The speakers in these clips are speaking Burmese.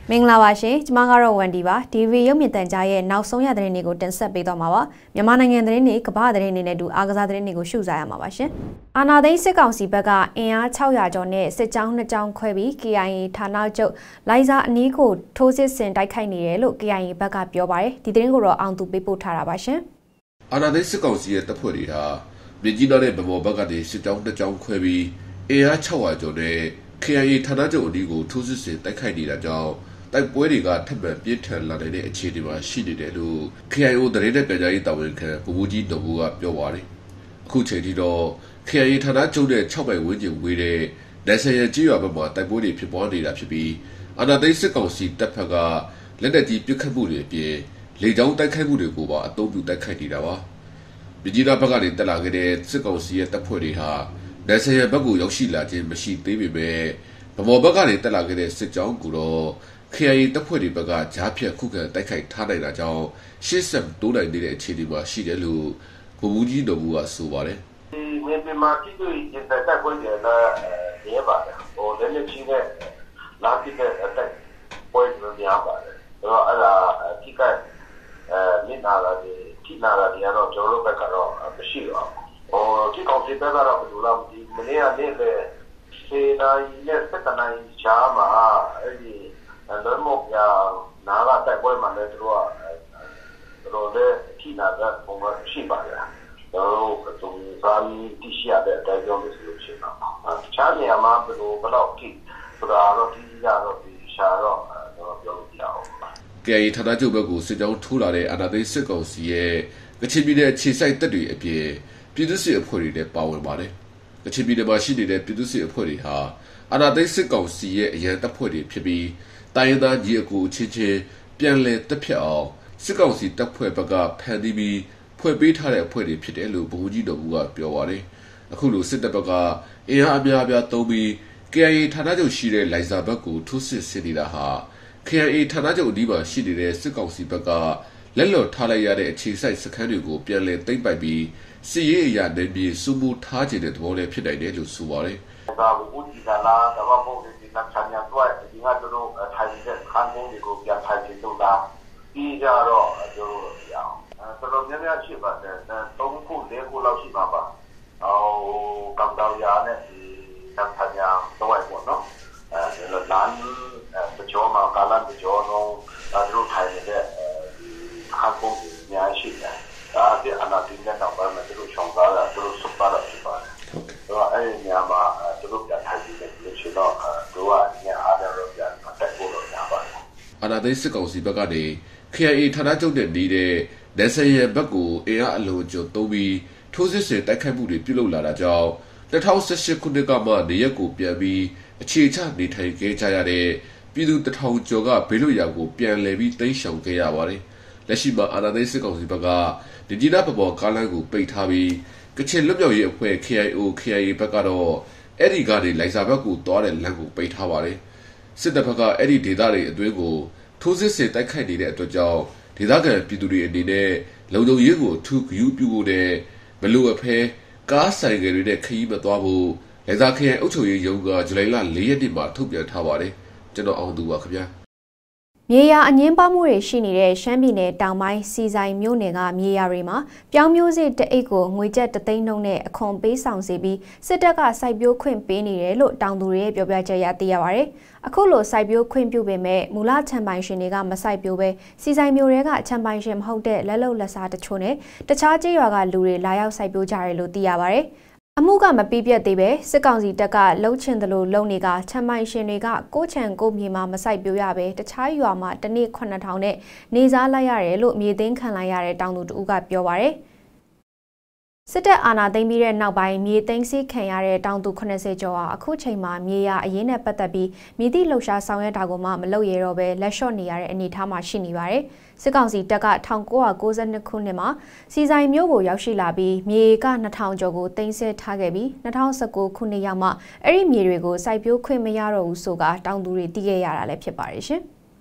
မင်္ဂလာပါရှင်ကျမကတော့ဝန်ဒီပါဒီဗီရုပ်မြင်သံကြားရဲ့နောက်ဆုံးရသတင်းတွေကိုတင်ဆက်ပေးတော့မှာပါမြန်မာနိုင်ငံသတင်းတွေကမ္ဘာသတင်းတွေနဲ့အတူအားကစားသတင်းတွေကိုရှုစားရမှာပါရှင်အာနာသိန်းစစ်ကောင်စီဘက်ကအင်အား600ကျော်နဲ့စစ်ကြောင်း2ကြောင်းခွဲပြီး KIA ဌာနချုပ်လိုင်ဇာအနီးကိုထိုးစစ်ဆင်တိုက်ခိုက်နေတယ်လို့ KIA ဘက်ကပြောပါတယ်ဒီသတင်းကိုတော့အောင်သူပေးပို့ထားတာပါရှင်အာနာသိန်းစစ်ကောင်စီရဲ့တပ်ဖွဲ့တွေဟာမြကြီးနားနဲ့ဗမော်ဘက်ကနေစစ်ကြောင်း2ကြောင်းခွဲပြီးအင်အား600ကျော်နဲ့ KIA ဌာနချုပ်အနီးကိုထိုးစစ်ဆင်တိုက်ခိုက်နေတာကြောင့်တိုက်ပွဲတွေကထပ်မံပြင်းထန်လာတဲ့အခြေအနေမှာရှိနေတယ်လို့ KIO သတင်းနဲ့ပြန်ကြားရေးတာဝန်ခံဗိုလ်မှူးကြီးတော်ဘူးကပြောပါတယ်။အခုချိန်ထိတော့ KIA ဌာနချုပ်နဲ့6မိုင်ဝန်းကျင်ဝေးတဲ့နိုင်ဆန်ရန်ကြီးရွာဘက်မှာတိုက်ပွဲတွေဖြစ်ပွားနေတာဖြစ်ပြီးအာဏာသိမ်းစစ်ကောင်စီတပ်ဖက်ကလက်နက်ကြီးပစ်ခတ်မှုတွေအပြင်လေကြောင်းတိုက်ခိုက်မှုတွေကိုပါအသုံးပြုတိုက်ခိုက်နေတာပါ။မြကြီးနားဘက်ကနေတက်လာခဲ့တဲ့စစ်ကောင်စီရဲ့တပ်ဖွဲ့တွေဟာနိုင်ဆန်ရန်ဘက်ကိုရောက်ရှိလာခြင်းမရှိသေးပေမဲ့ဗမော်ဘက်ကနေတက်လာခဲ့တဲ့စစ်ကြောင်းကိုတော့KIA တပ်ဖွဲ့တွေဘက်ကကြားဖြတ်ခုခံတိုက်ခိုက်ထားနိုင်တာကြောင့်ရှေ့ဆက်တိုးနိုင်တဲ့အခြေအနေမှာရှိတယ်လို့ဗိုလ်မှူးကြီးတော်ဘူးကဆိုပါတယ်။ဒီမြန်မာပြည်သူ့ရင်တိုက်ပွဲတွေလည်းရပါတယ်။လည်းလည်းကြီးတဲ့လာပြည်တဲ့တိုက်ပွဲတွေများပါတယ်။အဲ့ဒါထိကမြင်လာတယ်ထိနာလာတယ်တော့ကျွန်တော်တို့ဘက်ကတော့မရှိတော့ဘူး။ဒီကောင်စီဘက်ကတော့ဘယ်လိုလဲဒီမနေ့ကနေလေစေနာရီနဲ့စက်နိုင်ချာမှာအဲ့ဒီလုံးဝနားလာတိုက်ပွဲမှာလည်းတို့လည်းထိနာတဲ့ပုံမှန်ရှိပါတယ်။တို့သူစာမီတိရှိရတဲ့အတိုင်းပြောလို့ဆိုလို့ရှိရင်တော့ချားနေမှာဘယ်တော့ကြည့်ဆိုတာတော့ဒီကြတော့ဒီရှာတော့ပြောလို့ပြအောင်။ KIA ဌာနချုပ်ဘက်ကိုစစ်ကြောင်းထိုးလာတဲ့အာဏာသိမ်းစစ်ကောင်စီရဲ့ကချင်ပြည်နယ်ခြေစိုက်တပ်တွေအပြင်ပြည်သူ့စစ်အဖွဲ့တွေလည်းပါဝင်ပါတယ်။ကချင်ပြည်နယ်မှာရှိနေတဲ့ပြည်သူ့စစ်အဖွဲ့တွေဟာအာဏာသိမ်းစစ်ကောင်စီရဲ့အရန်တပ်ဖွဲ့တွေဖြစ်ပြီးတိုင်းရင်းသားကြီးအကူချင်းချင်းပြန်လည်တက်ဖြတ်အောင်စစ်ကောင်စီတပ်ဖွဲ့ဘက်ကဖန်တီးပြီးဖွဲ့ပေးထားတဲ့အဖွဲ့တွေဖြစ်တယ်လို့ဗိုလ်မှူးကြီးတော်ဘူးကပြောပါတယ်။အခုလိုစစ်တပ်ဘက်ကအင်အားအများအပြားသုံးပြီး KIA ဌာနချုပ်ရှိတဲ့လိုင်ဇာဘက်ကိုထိုးစစ်ဆင်နေတာဟာ KIA ဌာနချုပ်အနီးမှာရှိနေတဲ့စစ်ကောင်စီဘက်ကလက်လွတ်ထားလိုက်ရတဲ့အခြေစိုက်စခန်းတွေကိုပြန်လည်သိမ်းပိုက်ပြီးစစ်ရေးအရာနယ်မြေစုမှုထားခြင်းတဲ့သဘောလည်းဖြစ်နိုင်တယ်လို့ဆိုပါတယ်။ဒါဘူးဒီကလာတော့ဘုံဒီကချမ်းရတော့ဒီငါတို့ထိုင်တဲ့ခန်းကုန်းတွေကိုပြန်ထိုင်ပြီးတော့ဒီကြတော့တို့ရအောင်တော်တော်များများရှိပါတယ်3ခု4ခုလောက်ရှိပါပါကံတော်ရနဲ့ဒီကံထညာတော့ပေါ့နော်လမ်းပကြောမှာကလာပကြောတော့တို့ထိုင်တဲ့ခန်းကုန်းတွေများရှိတယ်ဒါဒီအနာတင်တဲ့တော့ဘာမှတို့ရှောင်ပါတာတို့စပါတာရှိပါတယ်တော့အဲ့ဒီညမှာတို့ပြန်ထိုင်ပြီးလို့ရှိတော့တို့ကညအားတော့ပြန်တက်ဖို့တော့ရပါတယ်အာဏာသိမ်းစစ်ကောင်စီဘက်ကနေ KIA ဌာနချုပ်နဲ့နေတဲ့နိုင်ဆန်ရန်ဘက်ကိုအင်အားအလွန်ကျွံသုံးပြီးထိုးစစ်ဆင်တိုက်ခိုက်မှုတွေပြုလုပ်လာတာကြောင့်2018ခုနှစ်ကမှနေရက်ကိုပြန်ပြီးအခြေချနေထိုင်ခဲ့ကြရတဲ့ပြည်သူ1000ကျော်ကဘေးလွတ်ရာကိုပြန်လည်ပြီးတိမ်းရှောင်ခဲ့ရပါတယ်။လက်ရှိမှာအာဏာသိမ်းစစ်ကောင်စီဘက်ကဒီကြီးနားပေါ်ကားလမ်းကိုပိတ်ထားပြီးကချင်လွတ်မြောက်ရေးအဖွဲ့ KIA ဘက်ကတော့အဲ့ဒီကနေလိုင်ဇာဘက်ကိုသွားတဲ့လမ်းကိုပိတ်ထားပါတယ်။စစ်တပ်ဘက်ကအဲ့ဒီဒေသတွေအတွင်းကိုထိုးစစ်ဆင်တိုက်ခိုက်နေတဲ့အတွက်ကြောင့်ဒေသခံပြည်သူတွေအနေနဲ့လုံခြုံရေးကိုအထူးဂရုပြုဖို့နဲ့မလိုအပ်ဘဲကားဆိုင်ကယ်တွေနဲ့ခရီးမသွားဖို့လက်သာခရိုင်အုပ်ချုပ်ရေးရုံးကဇူလိုင်လ4ရက်နေ့မှာထုတ်ပြန်ထားပါတယ်ကျွန်တော်အောင်သူပါခင်ဗျာမြေယာအငင်းပေါမှုတွေရှိနေတဲ့ရှမ်းပြည်နယ်တောင်ပိုင်းစီဆိုင်မြို့နယ်ကမြေယာတွေမှာပြောင်းမျိုးစေ့တအိတ်ကိုငွေကျပ်3သိန်းနှုန်းနဲ့အခွန်ပေးဆောင်စီပြီးစစ်တပ်ကစိုက်ပျိုးခွင့်ပေးနေတယ်လို့တောင်သူတွေရဲ့ပြောပြချက်အရသိရပါတယ်။အခုလိုစိုက်ပျိုးခွင့်ပြုပေမဲ့မူလခြံပိုင်ရှင်တွေကမစိုက်ပျိုးပဲစီဆိုင်မြို့တွေကခြံပိုင်ရှင်မဟုတ်တဲ့လက်လုံလက်စားတချို့နဲ့တခြားကျေးရွာကလူတွေလာရောက်စိုက်ပျိုးကြတယ်လို့သိရပါတယ်။အမှုကမပြီးပြတ်သေးပဲစစ်ကောင်စီတပ်ကလှုပ်ချင်တယ်လို့လုံနေကချမ်းမိုင်ရှင်တွေကကိုချံကိုမြေမှာမဆိုင်ပြိုးရပဲတခြားရွာမှာတနေ့9000နဲ့နေစားလိုက်ရတယ်လို့မြေသိမ်းခံလိုက်ရတဲ့တောင်သူတူကပြောပါရယ်စစ်တပ်အာဏာသိမ်းပြီးတဲ့နောက်ပိုင်းမြေသိမ်းဆည်းခံရတဲ့တောင်သူ80ကျော်ဟာအခုချိန်မှာမြေယာအရေးနဲ့ပတ်သက်ပြီးမြေတိလှုပ်ရှားဆောင်ရွက်တာကိုမှမလုပ်ရတော့ပဲလက်လျှော့နေရတဲ့အနေအထားမှာရှိနေပါတယ်။စစ်ကောင်စီတပ်က1992ခုနှစ်မှာစီဆိုင်မျိုးကိုရောက်ရှိလာပြီးမြေက2000ကျော်ကိုသိမ်းဆည်းထားခဲ့ပြီး2019ခုနှစ်ရောက်မှအဲ့ဒီမြေတွေကိုစိုက်ပျိုးခွင့်မရတော့ဘူးဆိုကတောင်သူတွေတည်ခဲ့ရတာလည်းဖြစ်ပါတယ်ရှင်။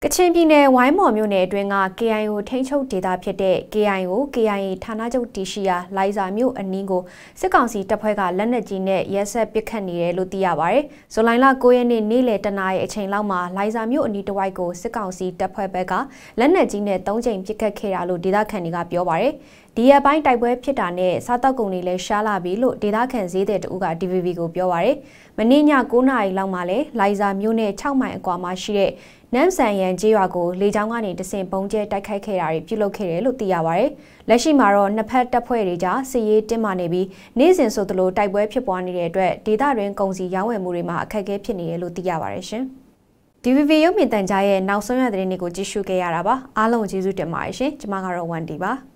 ကချင်ပြည်နယ်ဝိုင်းမော်မြို့နယ်အတွင်းက KIO ထိန်းချုပ်ဒေသဖြစ်တဲ့ KIO KIA ဌာနချုပ်တည်ရှိရာလိုင်ဇာမြို့အနီးကိုစစ်ကောင်စီတပ်ဖွဲ့ကလက်နက်ကြီးနဲ့ရက်ဆက်ပစ်ခတ်နေတယ်လို့သိရပါတယ်။ဇူလိုင်လ9ရက်နေ့နေ့လယ်တနာရီအချိန်လောက်မှာလိုင်ဇာမြို့အနီးတစ်ဝိုက်ကိုစစ်ကောင်စီတပ်ဖွဲ့ဘက်ကလက်နက်ကြီးနဲ့3ကြိမ်ပစ်ခတ်ခဲ့တာလို့ဒေသခံတွေကပြောပါတယ်။ဒီရက်ပိုင်းတိုက်ပွဲဖြစ်တာနဲ့စားတောက်ကုန်တွေလည်းရှားလာပြီလို့ဒေသခံဈေးသည်တဦးက DVB ကိုပြောပါတယ်။မနေ့ည9နာရီလောက်မှာလဲလိုင်ဇာမြို့နဲ့6မိုင်အကွာမှာရှိတဲ့နမ်ဆန်ရန်ကျေးရွာကိုလေကြောင်းကနေတဆင့်ပုံကျဲတိုက်ခိုက်ခဲ့တာတွေပြုလုပ်ခဲ့တယ်လို့သိရပါတယ်။လက်ရှိမှာတော့နှစ်ဖက်တပ်ဖွဲ့တွေကြားစစ်ရေးတင်းမာနေပြီးနေ့စဉ်ဆိုသလိုတိုက်ပွဲဖြစ်ပွားနေတဲ့အတွက်ဒေသတွင်းကုန်စည်ရောင်းဝယ်မှုတွေမှာအခက်အခဲဖြစ်နေတယ်လို့သိရပါတယ်ရှင်။ DVB ရုပ်မြင်သံကြားရဲ့နောက်ဆုံးရသတင်းတွေကိုကြည့်ရှုခဲ့ရတာပါ။အားလုံးကျေးဇူးတင်ပါတယ်ရှင်။ကျွန်မကတော့ဝန်ဒီပါ။